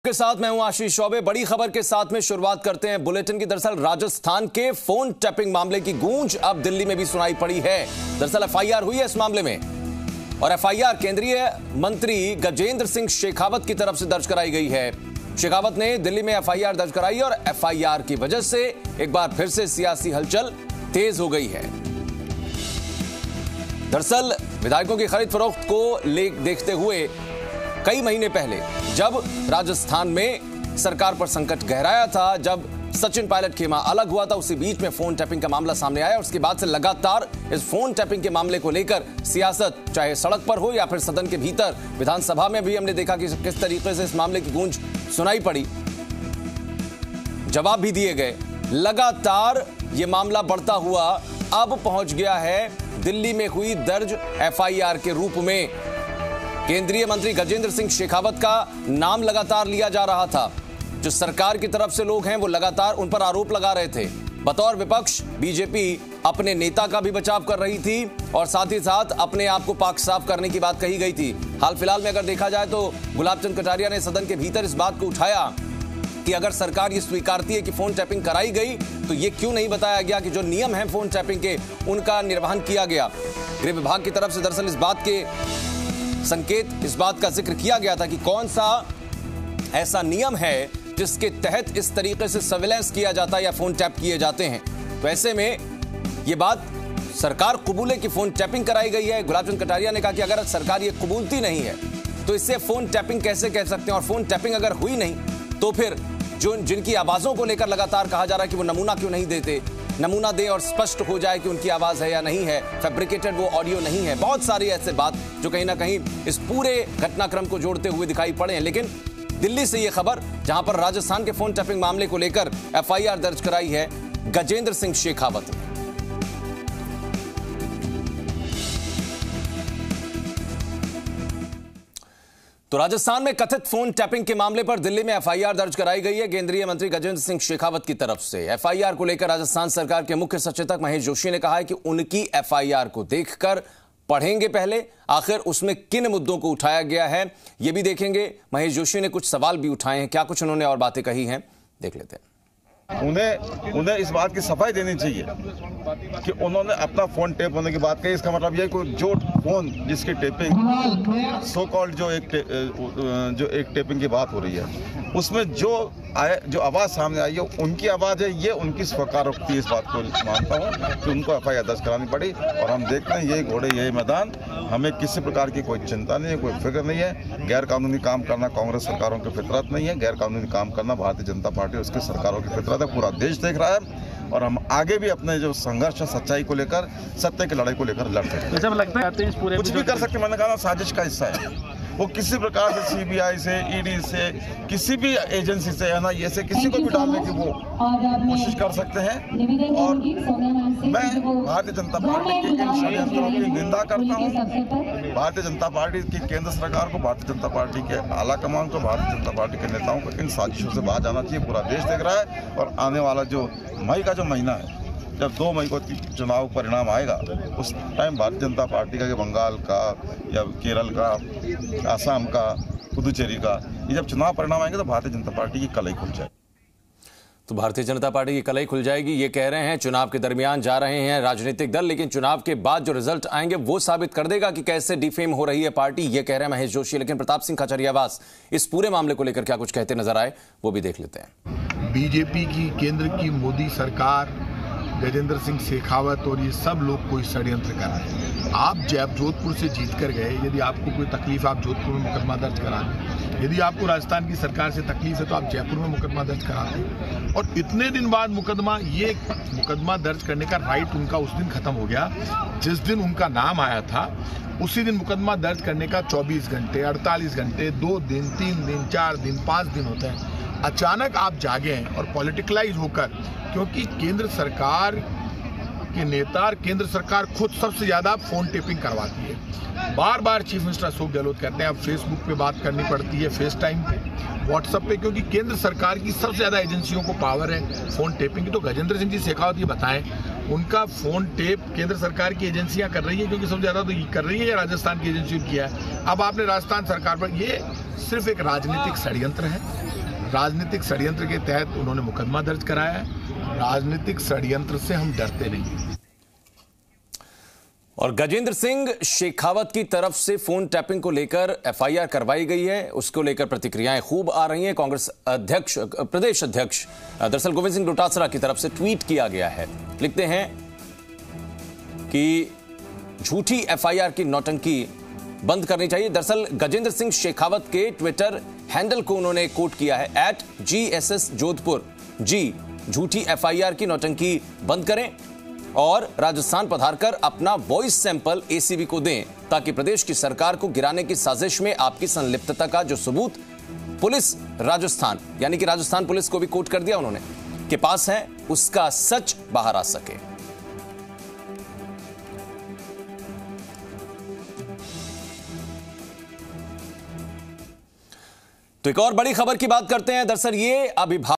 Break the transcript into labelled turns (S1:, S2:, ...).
S1: के साथ मैं हूं आशीष चौबे। बड़ी खबर के साथ में शुरुआत करते हैं बुलेटिन की। दरअसल राजस्थान के फोन टैपिंग मामले की गूंज अब दिल्ली में भी सुनाई पड़ी है। दरअसल एफआईआर हुई है इस मामले में और एफआईआर केंद्रीय मंत्री गजेंद्र सिंह शेखावत की तरफ से दर्ज कराई गई है। शेखावत ने दिल्ली में एफआईआर दर्ज कराई और एफआईआर की वजह से एक बार फिर से सियासी हलचल तेज हो गई है। दरअसल विधायकों की खरीद फरोख्त को देखते हुए कई महीने पहले जब राजस्थान में सरकार पर संकट गहराया था, जब सचिन पायलट खेमा अलग हुआ था, उसी बीच में फोन टैपिंग का मामला सामने आया और उसके बाद से लगातार इस फोन टैपिंग के मामले को लेकर सियासत चाहे सड़क पर हो या फिर सदन के भीतर विधानसभा में भी हमने देखा कि किस तरीके से इस मामले की गूंज सुनाई पड़ी, जवाब भी दिए गए। लगातार ये मामला बढ़ता हुआ अब पहुंच गया है दिल्ली में हुई दर्ज एफआईआर के रूप में। केंद्रीय मंत्री गजेंद्र सिंह शेखावत का नाम लगातार लिया जा रहा था। जो सरकार की तरफ से लोग हैं वो लगातार उन पर आरोप लगा रहे थे। बतौर विपक्ष बीजेपी अपने नेता का भी बचाव कर रही थी और साथ ही साथ अपने आप को पाक साफ करने की बात कही गई थी। हाल फिलहाल में अगर देखा जाए तो गुलाब चंद कटारिया ने सदन के भीतर इस बात को उठाया कि अगर सरकार ये स्वीकारती है कि फोन टैपिंग कराई गई तो ये क्यों नहीं बताया गया कि जो नियम है फोन टैपिंग के उनका निर्वहन किया गया। गृह विभाग की तरफ से दरअसल इस बात के संकेत, इस बात का जिक्र किया गया था कि कौन सा ऐसा नियम है जिसके तहत इस तरीके से सर्विलांस किया जाता है या फोन टैप किए जाते हैं। तो ऐसे में यह बात सरकार कबूले कि फोन टैपिंग कराई गई है। गुलाब चंद कटारिया ने कहा कि अगर सरकार ये कबूलती नहीं है तो इससे फोन टैपिंग कैसे कह सकते हैं, और फोन टैपिंग अगर हुई नहीं तो फिर जिनकी आवाजों को लेकर लगातार कहा जा रहा है कि वो नमूना क्यों नहीं देते, नमूना दे और स्पष्ट हो जाए कि उनकी आवाज है या नहीं है, फैब्रिकेटेड वो ऑडियो नहीं है। बहुत सारी ऐसे बात जो कहीं ना कहीं इस पूरे घटनाक्रम को जोड़ते हुए दिखाई पड़े हैं। लेकिन दिल्ली से यह खबर, जहां पर राजस्थान के फोन टैपिंग मामले को लेकर एफआईआर दर्ज कराई है गजेंद्र सिंह शेखावत ने। तो राजस्थान में कथित फोन टैपिंग के मामले पर दिल्ली में एफआईआर दर्ज कराई गई है केंद्रीय मंत्री गजेंद्र सिंह शेखावत की तरफ से। एफआईआर को लेकर राजस्थान सरकार के मुख्य सचेतक महेश जोशी ने कहा है कि उनकी एफआईआर को देखकर पढ़ेंगे पहले आखिर उसमें किन मुद्दों को उठाया गया है, यह भी देखेंगे। महेश जोशी ने कुछ सवाल भी उठाए हैं, क्या कुछ उन्होंने और बातें कही हैं, देख लेते हैं।
S2: उन्हें इस बात की सफाई देनी चाहिए कि उन्होंने अपना फोन टेप होने की बात कही। इसका मतलब यह कोई जो फोन जिसकी टेपिंग सो कॉल्ड जो एक टेपिंग की बात हो रही है उसमें जो आवाज़ सामने आई है उनकी आवाज़ है, ये उनकी स्वीकारोक्ति। इस बात को मानता हूँ कि उनको एफआईआर दर्ज करानी पड़ी और हम देखते हैं यही घोड़े यही मैदान। हमें किसी प्रकार की कोई चिंता नहीं है, कोई फिक्र नहीं है। गैर कानूनी काम करना कांग्रेस सरकारों की फितरत नहीं है, गैर कानूनी काम करना भारतीय जनता पार्टी और उसकी सरकारों की फितरत है। पूरा देश देख रहा है और हम आगे भी अपने जो संघर्ष है सच्चाई को लेकर, सत्य की लड़ाई को लेकर लड़ते हैं।
S3: जब लगता है इस पूरे
S2: कुछ भी कर सकते, मैंने कहा साजिश का हिस्सा है वो। किसी प्रकार से सीबीआई से, ईडी से, किसी भी एजेंसी से, एनआईए से किसी को भी डालने की वो कोशिश कर सकते हैं। और मैं भारतीय जनता पार्टी के इन षड्यंत्रों की निंदा करता हूँ। भारतीय जनता पार्टी की केंद्र सरकार को, भारतीय जनता पार्टी के आला कमान को, भारतीय जनता पार्टी के नेताओं को इन साजिशों से बाहर जाना चाहिए। पूरा देश देख रहा है और आने वाला जो मई का जो महीना है, जब 2 मई को चुनाव परिणाम आएगा उस टाइम भारतीय जनता पार्टी का, बंगाल का या केरल का, आसाम का, पुदुचेरी का, ये जब चुनाव परिणाम आएंगे तो भारतीय जनता पार्टी की कलई खुल जाएगी।
S1: तो भारतीय जनता पार्टी की कलई खुल जाएगी ये कह रहे हैं। चुनाव के दरमियान जा रहे हैं राजनीतिक दल, लेकिन चुनाव के बाद जो रिजल्ट आएंगे वो साबित कर देगा कि कैसे डिफेम हो रही है पार्टी, ये कह रहे हैं महेश जोशी। लेकिन प्रताप सिंह खाचरियावास इस पूरे मामले को लेकर क्या कुछ कहते नजर आए वो भी देख लेते हैं।
S4: बीजेपी की, केंद्र की मोदी सरकार, गजेंद्र सिंह शेखावत और ये सब लोग कोई षड्यंत्र कर रहे हैं। आप जोधपुर से जीत कर गए, यदि आपको कोई तकलीफ आप जोधपुर में मुकदमा दर्ज करा दें। यदि आपको राजस्थान की सरकार से तकलीफ है तो आप जयपुर में मुकदमा दर्ज करा दें। और इतने दिन बाद मुकदमा दर्ज करने का राइट उनका उस दिन खत्म हो गया जिस दिन उनका नाम आया था। उसी दिन मुकदमा दर्ज करने का 24 घंटे, 48 घंटे, 2 दिन, 3 दिन, 4 दिन, 5 दिन होते हैं। अचानक आप जागे हैं और पॉलिटिकलाइज होकर, क्योंकि केंद्र सरकार के नेता, केंद्र सरकार खुद सबसे ज्यादा फोन टेपिंग करवाती है। बार बार चीफ मिनिस्टर अशोक गहलोत कहते हैं अब फेसबुक पे बात करनी पड़ती है, फेस टाइम पे, व्हाट्सएप पे, क्योंकि केंद्र सरकार की सबसे ज्यादा एजेंसियों को पावर है फोन टेपिंग की। तो गजेंद्र सिंह जी शेखावत ये बताएं उनका फोन टेप केंद्र सरकार की एजेंसियां कर रही है, क्योंकि सबसे ज्यादा तो ये कर रही है या राजस्थान की एजेंसी ने किया है। अब आपने राजस्थान सरकार पर, ये सिर्फ एक राजनीतिक षड्यंत्र है। राजनीतिक षड्यंत्र के तहत उन्होंने मुकदमा दर्ज कराया है। राजनीतिक षड्यंत्र से हम डरते नहीं।
S1: और गजेंद्र सिंह शेखावत की तरफ से फोन टैपिंग को लेकर एफआईआर करवाई गई है, उसको लेकर प्रतिक्रियाएं खूब आ रही हैं। कांग्रेस अध्यक्ष, प्रदेश अध्यक्ष दरअसल गोविंद सिंह डोटासरा की तरफ से ट्वीट किया गया है। लिखते हैं कि झूठी एफआईआर की नौटंकी बंद करनी चाहिए। दरअसल गजेंद्र सिंह शेखावत के ट्विटर हैंडल को उन्होंने कोट किया है @GSS जोधपुर जी, झूठी एफआईआर की नौटंकी बंद करें और राजस्थान पधारकर अपना वॉइस सैंपल एसीबी को दें, ताकि प्रदेश की सरकार को गिराने की साजिश में आपकी संलिप्तता का जो सबूत पुलिस राजस्थान, यानी कि राजस्थान पुलिस को भी कोट कर दिया उन्होंने, के पास है, उसका सच बाहर आ सके। तो एक और बड़ी खबर की बात करते हैं। दरअसल ये अभिभावक